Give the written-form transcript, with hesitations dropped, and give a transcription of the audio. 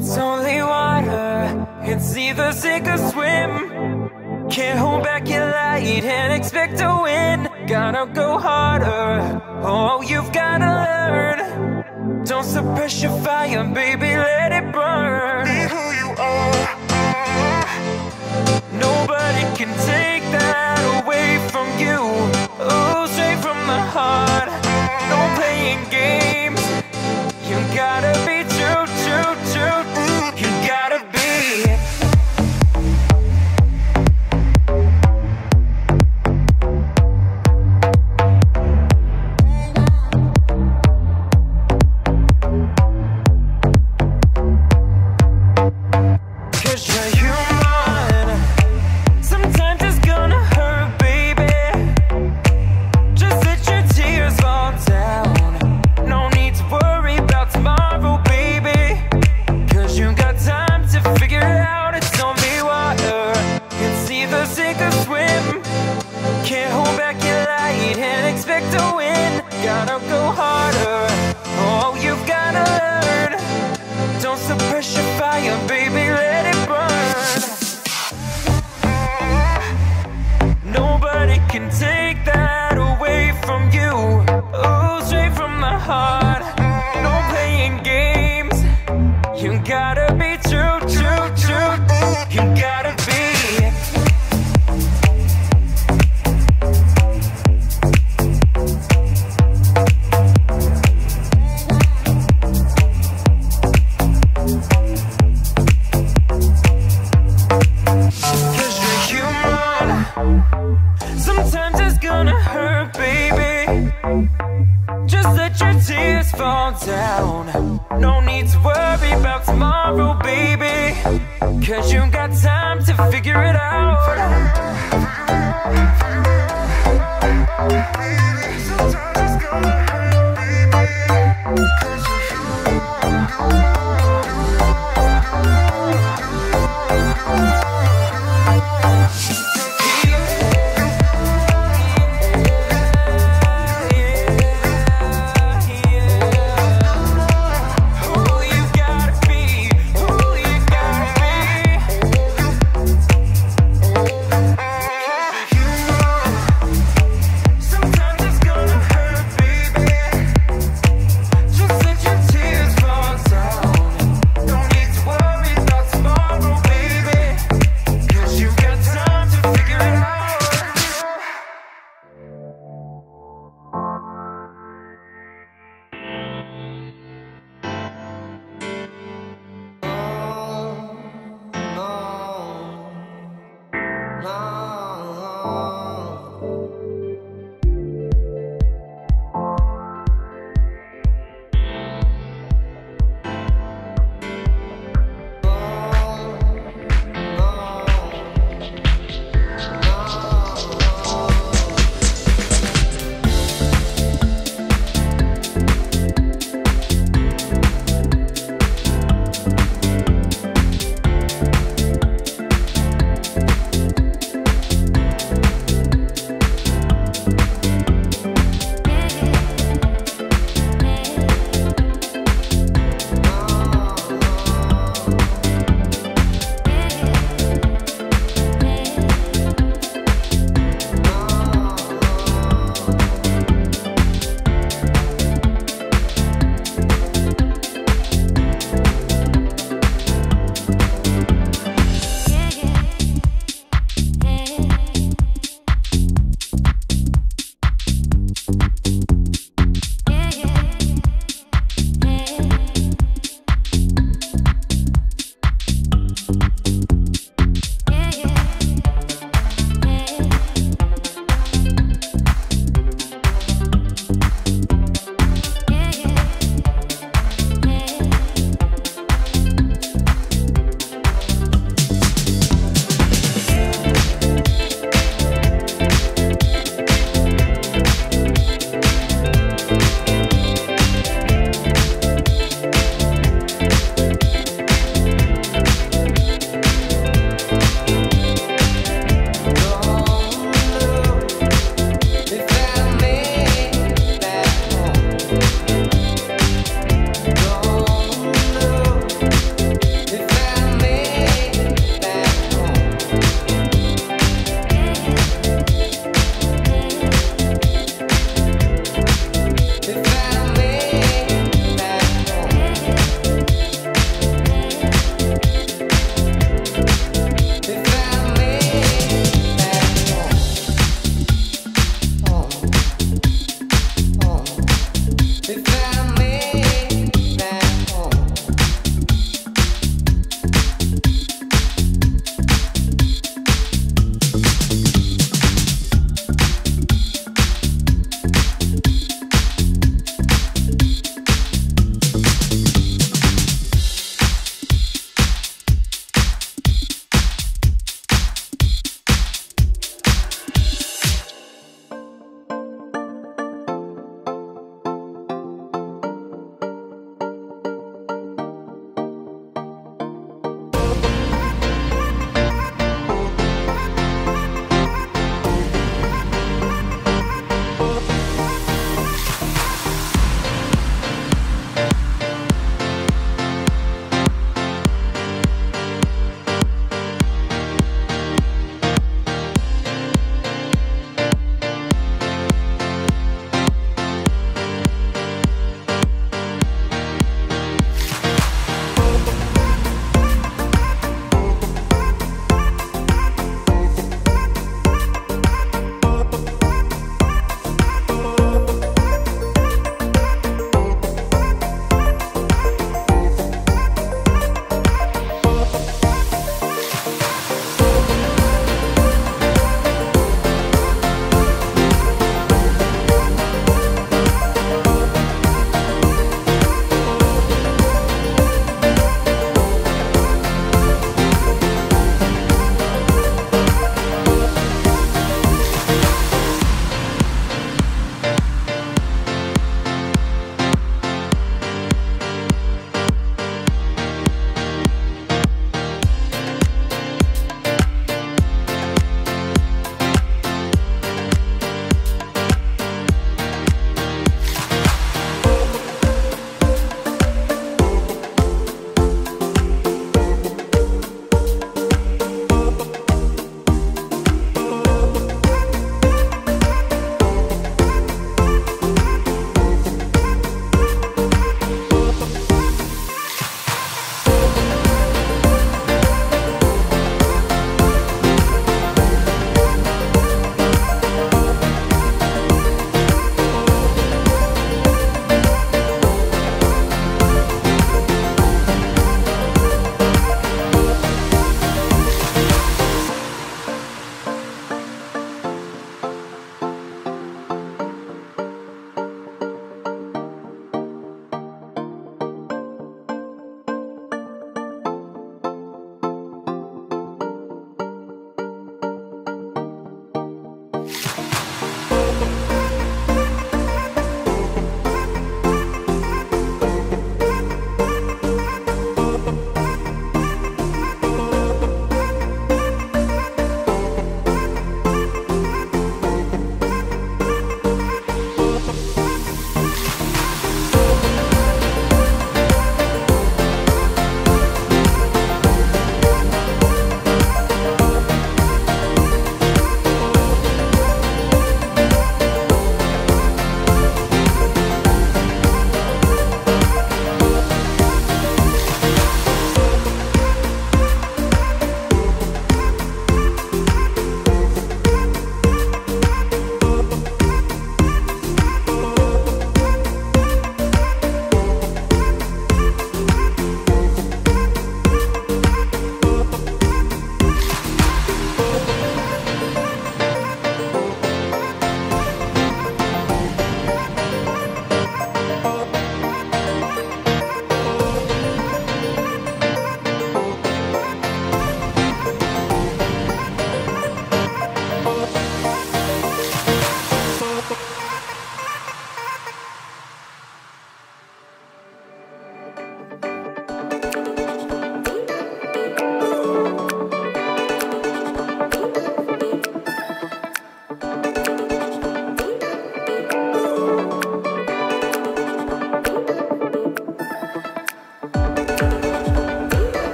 It's only water, it's either sink or swim. Can't hold back your light and expect to win. Gotta go harder, oh you've gotta learn. Don't suppress your fire, baby, let it burn. Be who you are. Nobody can take that away from you. Oh, straight from the heart. No playing games. You gotta be true, true, true. You gotta be. 'Cause you're human. Sometimes it's gonna hurt, baby. Just let your tears fall down. No need to worry about tomorrow, baby. 'Cause you got time to figure it out. It's only water, it's either sink or swim. Can't hold back your light and expect to win. Gotta go harder, oh you've gotta learn. Don't suppress your fire, baby, let it burn. Nobody can take that away from you. Oh, straight from the heart. No playing games. You gotta be true, true, true. You gotta be. Sometimes it's gonna hurt, baby. Just let your tears fall down. No need to worry about tomorrow, baby. 'Cause you got time to figure it out.